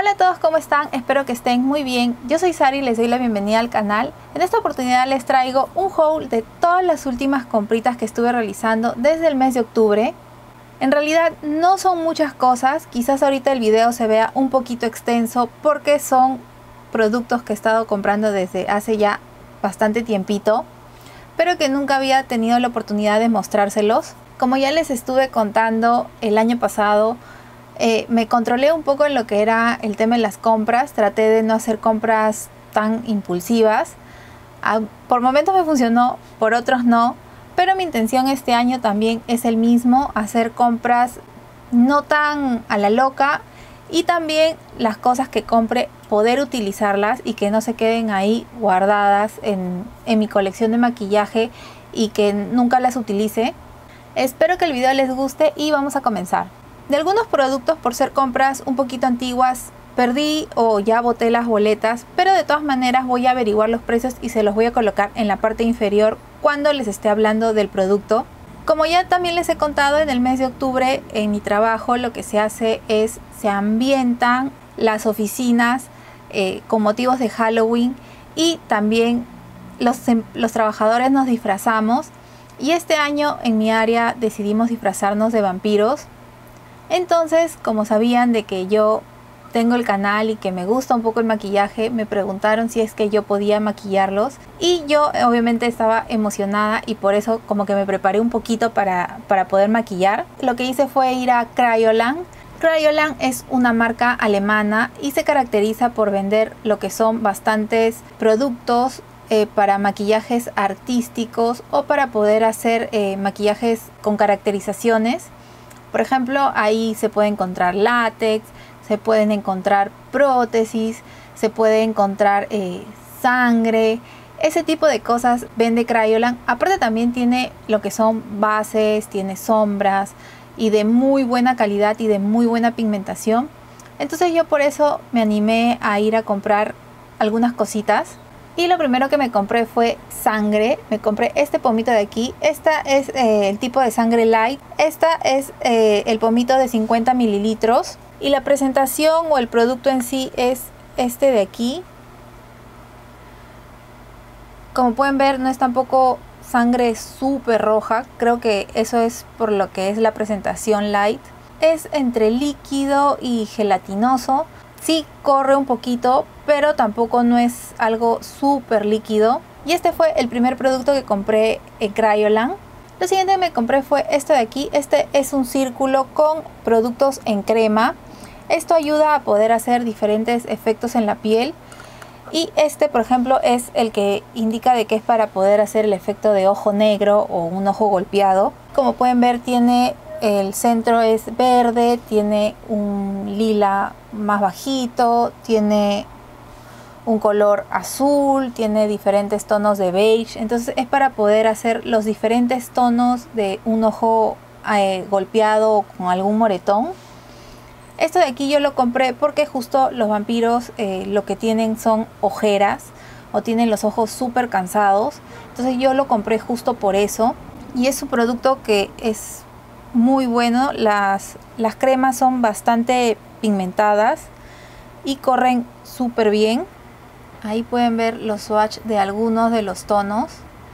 Hola a todos, ¿cómo están? Espero que estén muy bien. Yo soy Sari y les doy la bienvenida al canal. En esta oportunidad les traigo un haul de todas las últimas compritas que estuve realizando desde el mes de octubre. En realidad no son muchas cosas, quizás ahorita el video se vea un poquito extenso porque son productos que he estado comprando desde hace ya bastante tiempito, pero que nunca había tenido la oportunidad de mostrárselos. Como ya les estuve contando el año pasado, me controlé un poco en lo que era el tema de las compras. Traté de no hacer compras tan impulsivas. Por momentos me funcionó, por otros no. Pero mi intención este año también es el mismo, hacer compras no tan a la loca. Y también las cosas que compre, poder utilizarlas y que no se queden ahí guardadas en mi colección de maquillaje y que nunca las utilice. Espero que el video les guste y vamos a comenzar. De algunos productos, por ser compras un poquito antiguas, perdí o ya boté las boletas, pero de todas maneras voy a averiguar los precios y se los voy a colocar en la parte inferior cuando les esté hablando del producto. Como ya también les he contado, en el mes de octubre en mi trabajo lo que se hace es se ambientan las oficinas con motivos de Halloween, y también los trabajadores nos disfrazamos, y este año en mi área decidimos disfrazarnos de vampiros. Entonces, como sabían de que yo tengo el canal y que me gusta un poco el maquillaje, me preguntaron si es que yo podía maquillarlos, y yo obviamente estaba emocionada y por eso como que me preparé un poquito para poder maquillar. Lo que hice fue ir a Kryolan. Kryolan es una marca alemana y se caracteriza por vender lo que son bastantes productos para maquillajes artísticos o para poder hacer maquillajes con caracterizaciones. Por ejemplo, ahí se puede encontrar látex, se pueden encontrar prótesis, se puede encontrar sangre, ese tipo de cosas vende Kryolan. Aparte también tiene lo que son bases, tiene sombras y de muy buena calidad y de muy buena pigmentación. Entonces yo por eso me animé a ir a comprar algunas cositas. Y lo primero que me compré fue sangre. Me compré este pomito de aquí. Esta es el tipo de sangre light. Esta es el pomito de 50 mililitros. Y la presentación o el producto en sí es este de aquí. Como pueden ver, no es tampoco sangre súper roja. Creo que eso es por lo que es la presentación light. Es entre líquido y gelatinoso. Sí corre un poquito, pero tampoco no es algo súper líquido. Y este fue el primer producto que compré en Kryolan. Lo siguiente que me compré fue esto de aquí. Este es un círculo con productos en crema. Esto ayuda a poder hacer diferentes efectos en la piel. Y este, por ejemplo, es el que indica de que es para poder hacer el efecto de ojo negro o un ojo golpeado. Como pueden ver, tiene... el centro es verde, tiene un lila más bajito, tiene un color azul, tiene diferentes tonos de beige. Entonces es para poder hacer los diferentes tonos de un ojo golpeado con algún moretón. Esto de aquí yo lo compré porque justo los vampiros lo que tienen son ojeras o tienen los ojos súper cansados. Entonces yo lo compré justo por eso. Y es un producto que es muy bueno. Las cremas son bastante pigmentadas y corren súper bien. Ahí pueden ver los swatch de algunos de los tonos.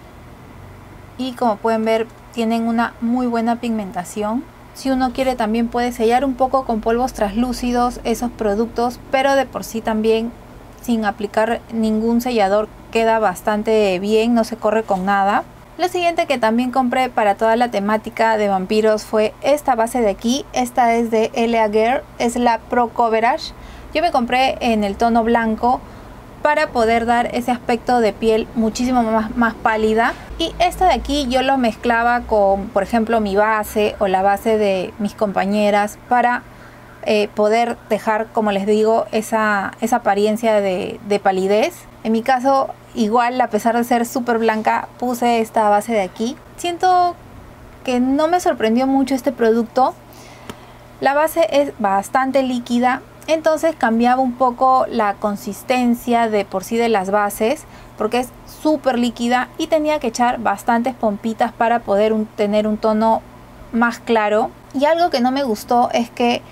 Y como pueden ver, tienen una muy buena pigmentación. Si uno quiere también puede sellar un poco con polvos translúcidos esos productos, pero de por sí también sin aplicar ningún sellador queda bastante bien, no se corre con nada. Lo siguiente que también compré para toda la temática de vampiros fue esta base de aquí. Esta es de L.A. Girl, es la Pro Coverage. Yo me compré en el tono blanco para poder dar ese aspecto de piel muchísimo más pálida. Y esta de aquí yo lo mezclaba con, por ejemplo, mi base o la base de mis compañeras para poder dejar, como les digo, esa apariencia de palidez. En mi caso, igual, a pesar de ser súper blanca, puse esta base de aquí. Siento que no me sorprendió mucho este producto. La base es bastante líquida, entonces cambiaba un poco la consistencia de por sí de las bases, porque es súper líquida y tenía que echar bastantes pompitas para poder tener un tono más claro. Y algo que no me gustó es que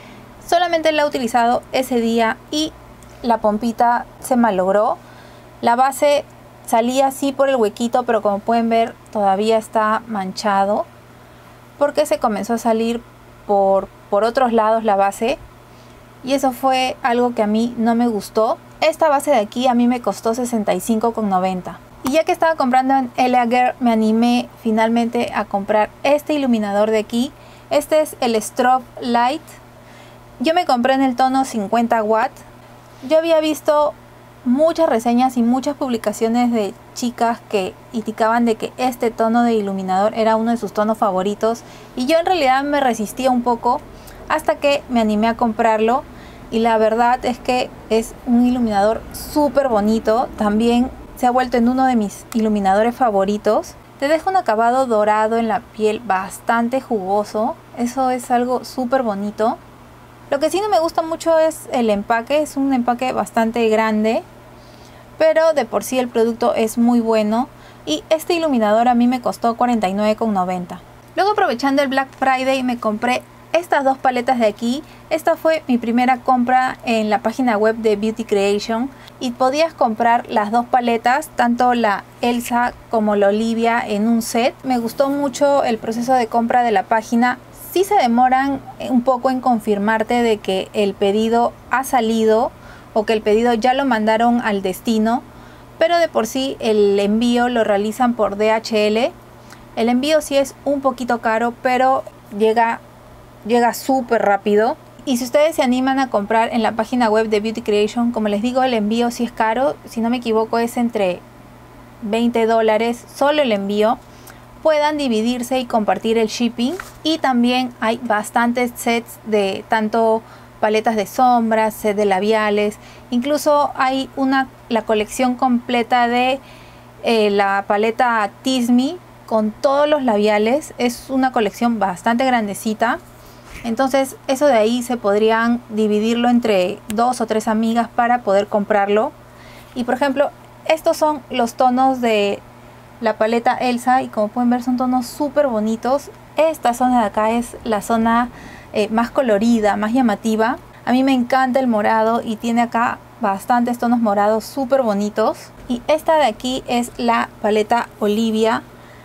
Solamente la he utilizado ese día y la pompita se malogró. La base salía así por el huequito, pero como pueden ver todavía está manchado porque se comenzó a salir por otros lados la base, y eso fue algo que a mí no me gustó. Esta base de aquí a mí me costó $65,90. Y ya que estaba comprando en Elegant Girl, me animé finalmente a comprar este iluminador de aquí. Este es el Strobe Light. Yo me compré en el tono 50 watts. Yo había visto muchas reseñas y muchas publicaciones de chicas que indicaban de que este tono de iluminador era uno de sus tonos favoritos, y yo en realidad me resistía un poco hasta que me animé a comprarlo, y la verdad es que es un iluminador súper bonito. También se ha vuelto en uno de mis iluminadores favoritos. Te deja un acabado dorado en la piel bastante jugoso. Eso es algo súper bonito. Lo que sí no me gusta mucho es el empaque. Es un empaque bastante grande, pero de por sí el producto es muy bueno. Y este iluminador a mí me costó $49,90. Luego, aprovechando el Black Friday, me compré estas dos paletas de aquí. Esta fue mi primera compra en la página web de Beauty Creation, y podías comprar las dos paletas, tanto la Elsa como la Olivia, en un set. Me gustó mucho el proceso de compra de la página. Sí se demoran un poco en confirmarte de que el pedido ha salido o que el pedido ya lo mandaron al destino, pero de por sí el envío lo realizan por DHL. El envío sí es un poquito caro, pero llega súper rápido. Y si ustedes se animan a comprar en la página web de Beauty Creation, como les digo, el envío sí es caro. Si no me equivoco, es entre $20 solo el envío. Puedan dividirse y compartir el shipping. Y también hay bastantes sets de tanto paletas de sombras, set de labiales. Incluso hay la colección completa de la paleta Tease Me con todos los labiales. Es una colección bastante grandecita. Entonces eso de ahí se podrían dividirlo entre 2 o 3 amigas para poder comprarlo. Y por ejemplo, estos son los tonos de la paleta Elsa, y como pueden ver son tonos súper bonitos. Esta zona de acá es la zona más colorida, más llamativa. A mí me encanta el morado y tiene acá bastantes tonos morados súper bonitos. Y esta de aquí es la paleta Olivia,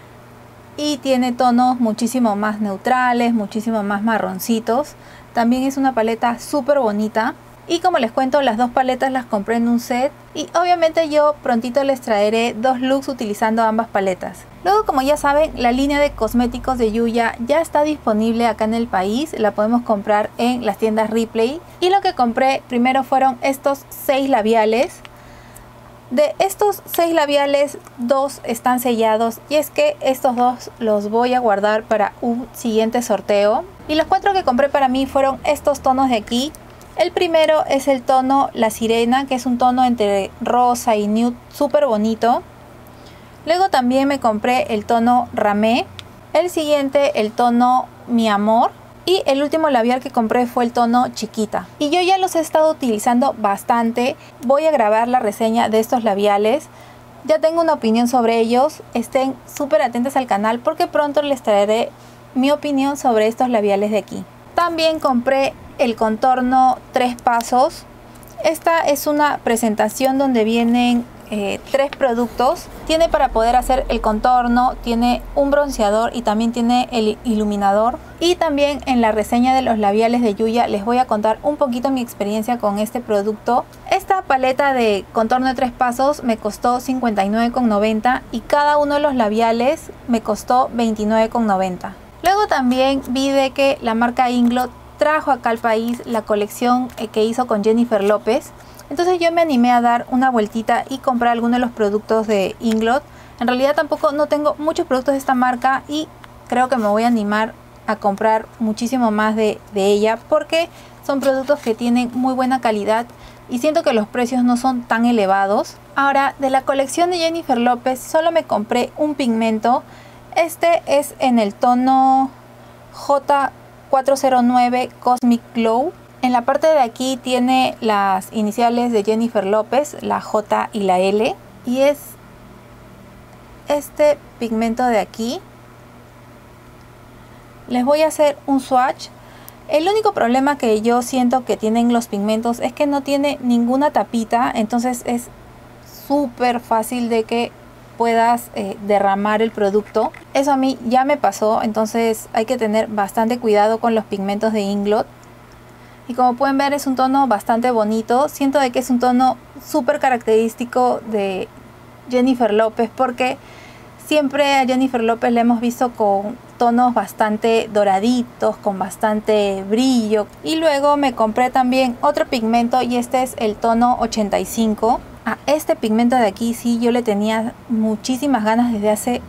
y tiene tonos muchísimo más neutrales, muchísimo más marroncitos. También es una paleta súper bonita. Y como les cuento, las dos paletas las compré en un set, y obviamente yo prontito les traeré 2 looks utilizando ambas paletas. Luego, como ya saben, la línea de cosméticos de Yuya ya está disponible acá en el país. La podemos comprar en las tiendas Ripley. Y lo que compré primero fueron estos 6 labiales. De estos 6 labiales, 2 están sellados, y es que estos 2 los voy a guardar para un siguiente sorteo. Y los 4 que compré para mí fueron estos tonos de aquí. El primero es el tono La Sirena, que es un tono entre rosa y nude súper bonito. Luego también me compré el tono Ramé. El siguiente, el tono Mi Amor. Y el último labial que compré fue el tono Chiquita. Y yo ya los he estado utilizando bastante. Voy a grabar la reseña de estos labiales. Ya tengo una opinión sobre ellos. Estén súper atentos al canal porque pronto les traeré mi opinión sobre estos labiales de aquí. También compré el contorno 3 pasos. Esta es una presentación donde vienen 3 productos. Tiene para poder hacer el contorno, tiene un bronceador y también tiene el iluminador. Y también en la reseña de los labiales de Yuya les voy a contar un poquito mi experiencia con este producto. Esta paleta de contorno de 3 pasos me costó $59,90 y cada uno de los labiales me costó $29,90. Luego también vi de que la marca Inglot trajo acá al país la colección que hizo con Jennifer López. Entonces yo me animé a dar una vueltita y comprar algunos de los productos de Inglot. En realidad tampoco no tengo muchos productos de esta marca, y creo que me voy a animar a comprar muchísimo más de ella, porque son productos que tienen muy buena calidad y siento que los precios no son tan elevados. Ahora, de la colección de Jennifer López solo me compré un pigmento. Este es en el tono J409 Cosmic Glow. En la parte de aquí tiene las iniciales de Jennifer López, la J y la L. Y es este pigmento de aquí. Les voy a hacer un swatch. El único problema que yo siento que tienen los pigmentos es que no tiene ninguna tapita, entonces es súper fácil de que puedas derramar el producto. Eso a mí ya me pasó, entonces hay que tener bastante cuidado con los pigmentos de Inglot. Y como pueden ver, es un tono bastante bonito. Siento de que es un tono súper característico de Jennifer López, porque siempre a Jennifer López la hemos visto con tonos bastante doraditos, con bastante brillo. Y luego me compré también otro pigmento, y este es el tono 85. A este pigmento de aquí sí yo le tenía muchísimas ganas desde hace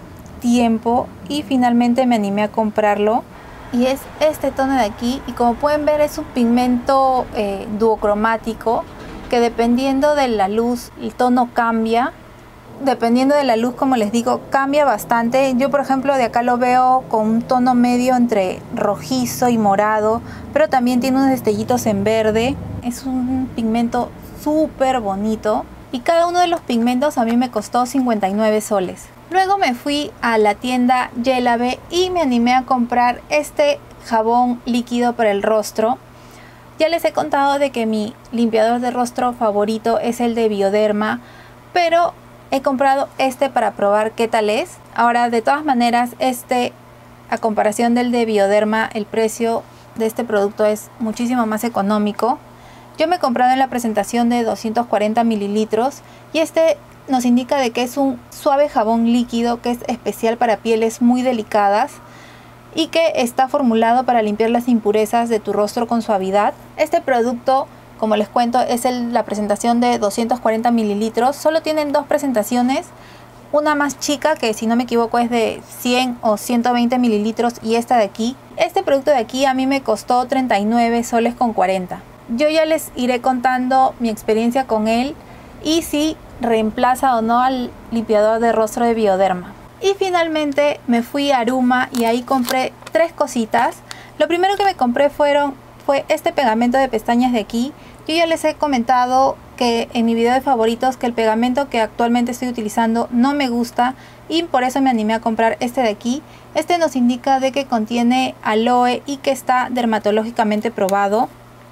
tiempo y finalmente me animé a comprarlo. Y es este tono de aquí, y como pueden ver es un pigmento duocromático, que dependiendo de la luz el tono cambia. Dependiendo de la luz, como les digo, cambia bastante. Yo por ejemplo de acá lo veo con un tono medio entre rojizo y morado, pero también tiene unos destellitos en verde. Es un pigmento súper bonito, y cada uno de los pigmentos a mí me costó 59 soles. Luego me fui a la tienda Yelabe y me animé a comprar este jabón líquido para el rostro. Ya les he contado de que mi limpiador de rostro favorito es el de Bioderma, pero he comprado este para probar qué tal es. Ahora, de todas maneras, a comparación del de Bioderma, el precio de este producto es muchísimo más económico. Yo me he comprado en la presentación de 240 mililitros, y este nos indica de que es un suave jabón líquido que es especial para pieles muy delicadas y que está formulado para limpiar las impurezas de tu rostro con suavidad. Este producto, como les cuento, es la presentación de 240 mililitros. Solo tienen dos presentaciones, una más chica que si no me equivoco es de 100 o 120 mililitros, y esta de aquí. Este producto de aquí a mí me costó 39 soles con 40. Yo ya les iré contando mi experiencia con él y si reemplaza o no al limpiador de rostro de Bioderma. Y finalmente me fui a Aruma y ahí compré tres cositas. Lo primero que me compré fue este pegamento de pestañas de aquí. Yo ya les he comentado que en mi video de favoritos que el pegamento que actualmente estoy utilizando no me gusta, y por eso me animé a comprar este de aquí. Este nos indica de que contiene aloe y que está dermatológicamente probado.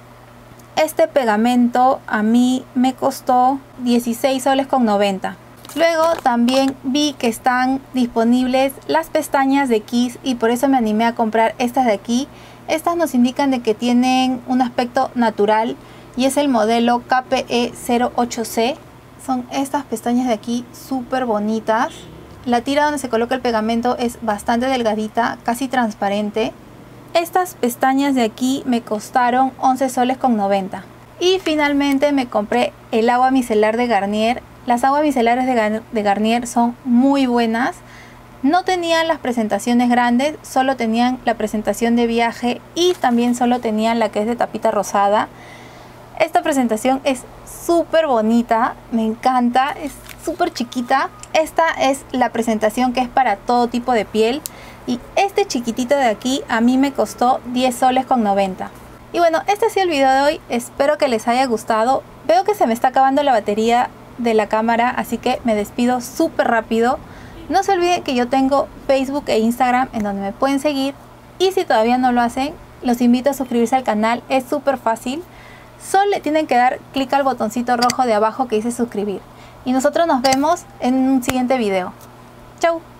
Este pegamento a mí me costó 16 soles con 90. Luego también vi que están disponibles las pestañas de Kiss, y por eso me animé a comprar estas de aquí. Estas nos indican de que tienen un aspecto natural, y es el modelo KPE 08C. Son estas pestañas de aquí súper bonitas. La tira donde se coloca el pegamento es bastante delgadita, casi transparente. Estas pestañas de aquí me costaron 11 soles con 90. Y finalmente me compré el agua micelar de Garnier. Las aguas micelares de Garnier son muy buenas. No tenían las presentaciones grandes, solo tenían la presentación de viaje, y también solo tenían la que es de tapita rosada. Esta presentación es súper bonita, me encanta, es súper chiquita. Esta es la presentación que es para todo tipo de piel, y este chiquitito de aquí a mí me costó 10 soles con 90. Y bueno, este ha sido el video de hoy, espero que les haya gustado. Veo que se me está acabando la batería de la cámara, así que me despido súper rápido. No se olviden que yo tengo Facebook e Instagram en donde me pueden seguir, y si todavía no lo hacen, los invito a suscribirse al canal, es súper fácil. Solo le tienen que dar clic al botoncito rojo de abajo que dice suscribir. Y nosotros nos vemos en un siguiente video. Chau.